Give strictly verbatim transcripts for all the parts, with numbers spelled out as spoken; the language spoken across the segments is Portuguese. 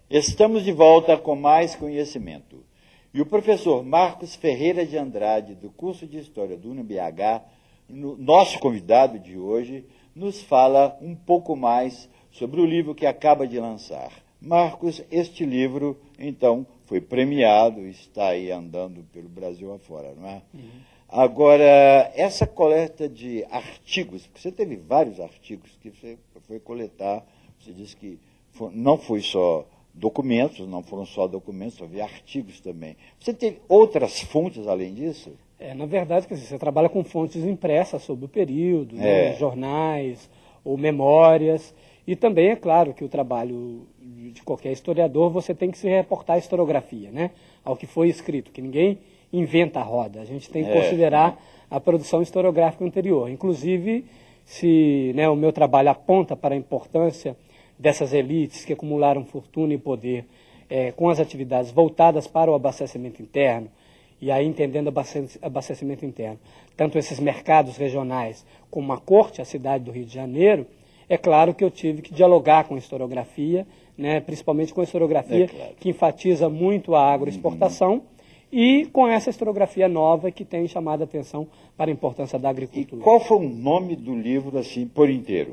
Estamos de volta com mais conhecimento. E o professor Marcos Ferreira de Andrade, do curso de História do U N B H, no, nosso convidado de hoje, nos fala um pouco mais sobre o livro que acaba de lançar. Marcos, este livro, então, foi premiado, está aí andando pelo Brasil afora, não é? Uhum. Agora, essa coleta de artigos, porque você teve vários artigos que você foi coletar, você disse que foi, não foi só documentos, não foram só documentos, havia artigos também. Você teve outras fontes além disso? É, na verdade, quer dizer, você trabalha com fontes impressas sobre o período, é. né, jornais ou memórias, e também é claro que o trabalho de qualquer historiador, você tem que se reportar a historiografia, né, ao que foi escrito, que ninguém inventa a roda, a gente tem que é, considerar é. a produção historiográfica anterior. Inclusive, se né, o meu trabalho aponta para a importância dessas elites que acumularam fortuna e poder é, com as atividades voltadas para o abastecimento interno, e aí entendendo abastecimento interno, tanto esses mercados regionais como a corte, a cidade do Rio de Janeiro, é claro que eu tive que dialogar com a historiografia, né, principalmente com a historiografia é claro. que enfatiza muito a agroexportação, uhum. e com essa historiografia nova que tem chamado a atenção para a importância da agricultura. E qual foi o nome do livro, assim, por inteiro?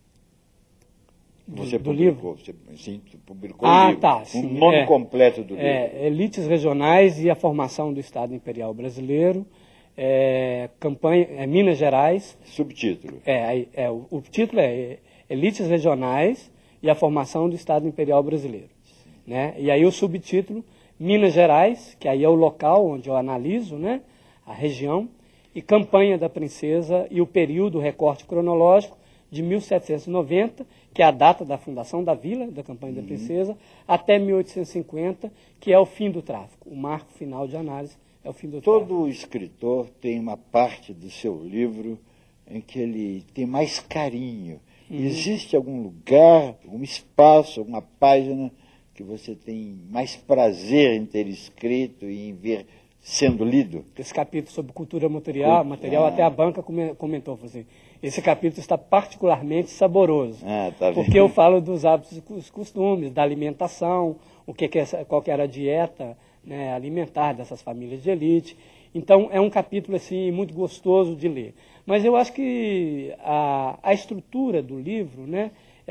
Você do, do publicou, livro? Você, sim, publicou ah, o livro. Tá, o sim, nome é, completo do livro. É, Elites Regionais e a Formação do Estado Imperial Brasileiro, é, campanha, é, Minas Gerais. Subtítulo. É, é, o, o título é Elites Regionais e a Formação do Estado Imperial Brasileiro. Né? E aí o subtítulo, Minas Gerais, que aí é o local onde eu analiso, né, a região, e Campanha da Princesa e o período, o recorte cronológico, de mil setecentos e noventa, que é a data da fundação da vila, da Campanha uhum. da Princesa, até mil oitocentos e cinquenta, que é o fim do tráfico. O marco final de análise é o fim do Todo tráfico. Todo escritor tem uma parte do seu livro em que ele tem mais carinho. Uhum. Existe algum lugar, algum espaço, alguma página que você tem mais prazer em ter escrito e em ver sendo lido? Esse capítulo sobre cultura material, Culto, material ah. até a banca comentou, falou assim, esse capítulo está particularmente saboroso, ah, tá porque eu falo dos hábitos e dos costumes, da alimentação, o que que é, qual que era a dieta, né, alimentar dessas famílias de elite. Então é um capítulo assim, muito gostoso de ler. Mas eu acho que a, a estrutura do livro, né,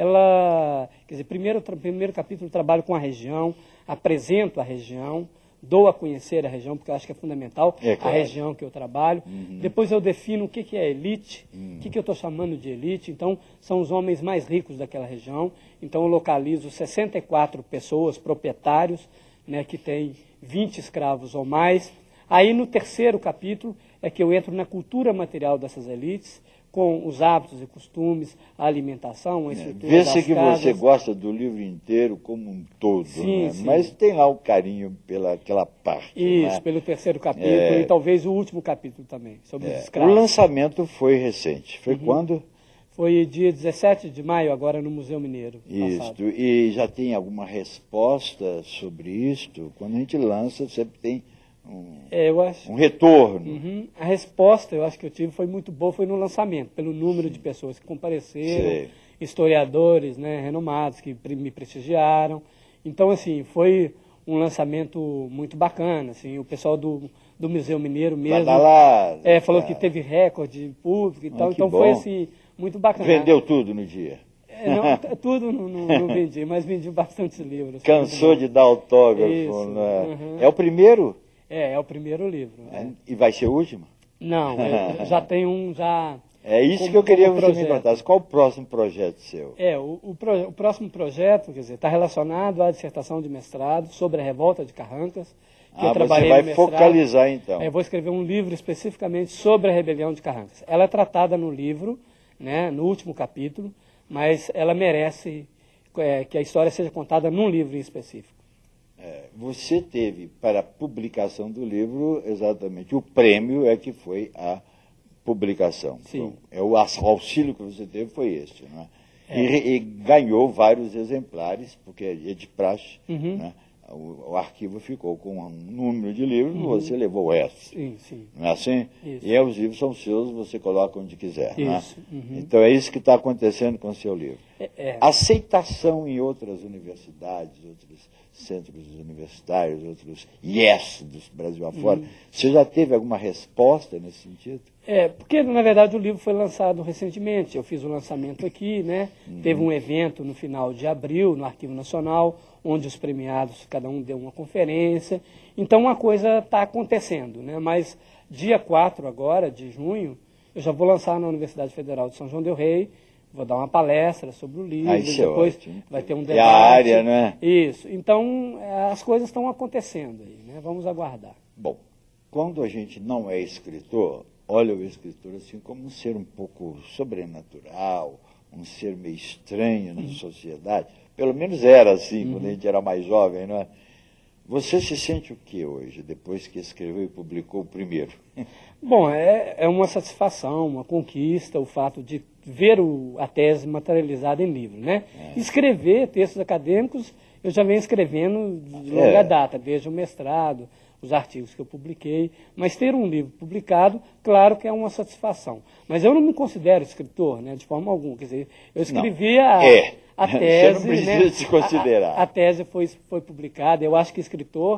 ela, quer dizer, primeiro, primeiro capítulo eu trabalho com a região, apresento a região, dou a conhecer a região, porque eu acho que é fundamental é, claro. a região que eu trabalho. Uhum. Depois eu defino o que, que é elite, uhum. o que, que eu estou chamando de elite. Então, são os homens mais ricos daquela região. Então, eu localizo sessenta e quatro pessoas, proprietários, né, que têm vinte escravos ou mais. Aí, no terceiro capítulo, é que eu entro na cultura material dessas elites, com os hábitos e costumes, a alimentação, a estrutura é, das Vê-se que casas. você gosta do livro inteiro como um todo, sim, né? sim. Mas tem lá o carinho pela aquela parte. Isso, né? pelo terceiro capítulo é... e talvez o último capítulo também, sobre é. os escravos. O lançamento foi recente, foi uhum. quando? Foi dia dezessete de maio, agora no Museu Mineiro. Isso, e já tem alguma resposta sobre isto? Quando a gente lança, sempre tem um, é, eu acho, um retorno. Uhum. A resposta, eu acho que eu tive, foi muito boa, foi no lançamento, pelo número de pessoas que compareceram, Sei. historiadores, né, renomados que me prestigiaram. Então, assim, foi um lançamento muito bacana, assim, o pessoal do, do Museu Mineiro mesmo Badalado, é, falou cara. que teve recorde público e ah, tal, então bom. foi assim, muito bacana. Vendeu tudo no dia? É, não, tudo não, não, não vendi, mas vendi bastante livros. Cansou de dar autógrafo, Isso, né? Uhum. É o primeiro? É, é o primeiro livro. É. É. E vai ser o último? Não, eu já tem um já... É isso como, que eu queria que você me contasse. Qual o próximo projeto seu? É, o, o, pro, o próximo projeto, quer dizer, está relacionado à dissertação de mestrado sobre a revolta de Carrancas, que ah, eu trabalhei você vai no mestrado. focalizar então. É, eu vou escrever um livro especificamente sobre a rebelião de Carrancas. Ela é tratada no livro, né, no último capítulo, mas ela merece é, que a história seja contada num livro em específico. É, você teve para a publicação do livro exatamente o prêmio é que foi a publicação. Sim. Então, é o auxílio que você teve foi este, não é? É. E, e ganhou vários exemplares, porque é de praxe, uhum. né? o, o arquivo ficou com um número de livros, Uhum. você levou o resto. Sim, sim. Não é assim? Isso. E aí os livros são seus, você coloca onde quiser. Não é? Isso. Uhum. Então é isso que está acontecendo com o seu livro. É, é. Aceitação em outras universidades, outros centros universitários, outros yes do Brasil afora. Uhum. Você já teve alguma resposta nesse sentido? É, porque, na verdade, o livro foi lançado recentemente. Eu fiz o lançamento aqui, né? Uhum. Teve um evento no final de abril, no Arquivo Nacional, onde os premiados, cada um deu uma conferência. Então, uma coisa está acontecendo, né? Mas, dia quatro agora, de junho, eu já vou lançar na Universidade Federal de São João del Rei, vou dar uma palestra sobre o livro, ah, isso depois é ótimo. Vai ter um debate. É a área, né? Isso. Então, as coisas estão acontecendo aí, né? Vamos aguardar. Bom, quando a gente não é escritor, olha o escritor assim como um ser um pouco sobrenatural, um ser meio estranho na uhum. sociedade. Pelo menos era assim, uhum. quando a gente era mais jovem, não é? Você se sente o que hoje, depois que escreveu e publicou o primeiro? Bom, é, é uma satisfação, uma conquista, o fato de ver o, a tese materializada em livro, né? É. Escrever textos acadêmicos, eu já venho escrevendo de longa é. data, desde o mestrado, os artigos que eu publiquei, mas ter um livro publicado, claro que é uma satisfação. Mas eu não me considero escritor, né, de forma alguma. Quer dizer, eu escrevi não. a, é. a tese. Você não precisa né, se considerar. A, a tese foi, foi publicada, eu acho que escritor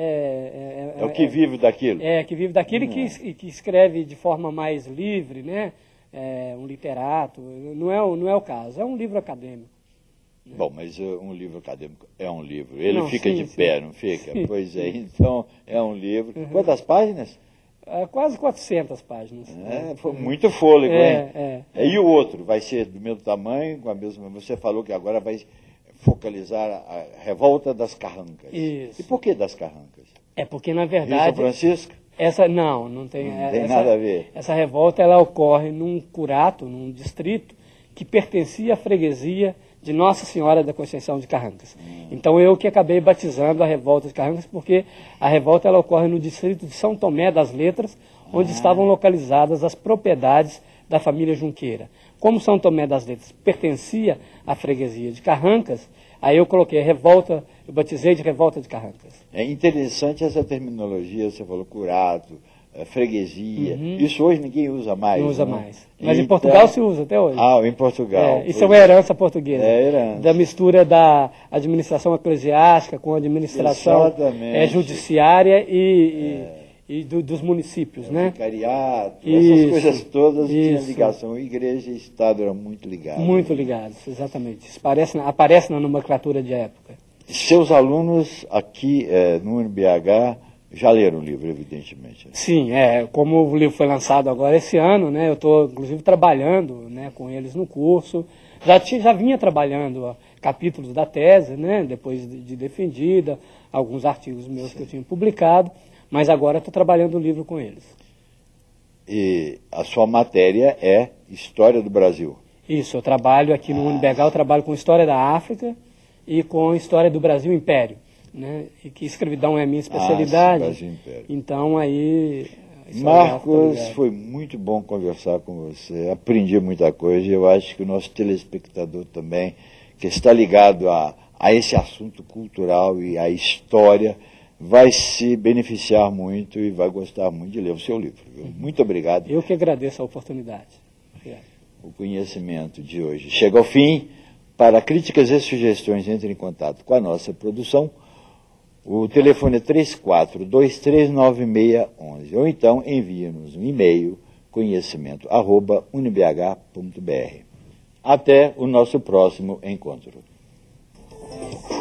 é... É, é, é o que vive daquilo. É, que vive daquilo e que, que escreve de forma mais livre, né, é, um literato, não é, não é o caso, é um livro acadêmico. Bom, mas uh, um livro acadêmico é um livro. Ele não, fica sim, de sim. pé, não fica? Sim. Pois é, então é um livro. Uhum. Quantas páginas? É, quase quatrocentas páginas. É, foi muito fôlego, é, hein? É, é. E o outro vai ser do mesmo tamanho, com a mesma. Você falou que agora vai focalizar a revolta das carrancas. Isso. E por que das carrancas? É porque, na verdade... Rio São Francisco? Essa, não, não tem, não tem essa, nada a ver. Essa revolta ela ocorre num curato, num distrito, que pertencia à freguesia de Nossa Senhora da Conceição de Carrancas. Hum. Então eu que acabei batizando a revolta de Carrancas, porque a revolta ela ocorre no distrito de São Tomé das Letras, onde ah. estavam localizadas as propriedades da família Junqueira. Como São Tomé das Letras pertencia à freguesia de Carrancas, aí eu coloquei a revolta, eu batizei de revolta de Carrancas. É interessante essa terminologia, você falou curato, freguesia. Uhum. Isso hoje ninguém usa mais. Não usa né? mais. Mas então... em Portugal se usa até hoje. Ah, em Portugal. É, isso é uma herança portuguesa. É herança. Da mistura da administração eclesiástica com a administração é, judiciária e, é. e, e do, dos municípios, é, né? Vicariato, isso, essas coisas todas isso. tinham ligação. Igreja e Estado eram muito ligados. Muito ligados, exatamente. Isso aparece na, aparece na nomenclatura de época. Seus alunos aqui é, no U N B H já leram o livro, evidentemente. Né? Sim, é, como o livro foi lançado agora esse ano, né, eu estou, inclusive, trabalhando né, com eles no curso. Já, tinha, já vinha trabalhando ó, capítulos da tese, né, depois de, de defendida, alguns artigos meus Sim. que eu tinha publicado, mas agora estou trabalhando o livro com eles. E a sua matéria é História do Brasil. Isso, eu trabalho aqui no ah. U N B H, eu trabalho com História da África e com História do Brasil Império. Né? E que escravidão é a minha especialidade. Ah, sim, então aí... Marcos, foi muito bom conversar com você. Aprendi muita coisa e eu acho que o nosso telespectador também, que está ligado a, a esse assunto cultural e à história, vai se beneficiar muito e vai gostar muito de ler o seu livro. Viu? Muito obrigado. Eu que agradeço a oportunidade. Obrigado. O conhecimento de hoje chega ao fim. Para críticas e sugestões, entre em contato com a nossa produção. O telefone é três quatro dois três nove seis um um ou então envie-nos um e-mail conhecimento arroba unibh ponto br. Até o nosso próximo encontro.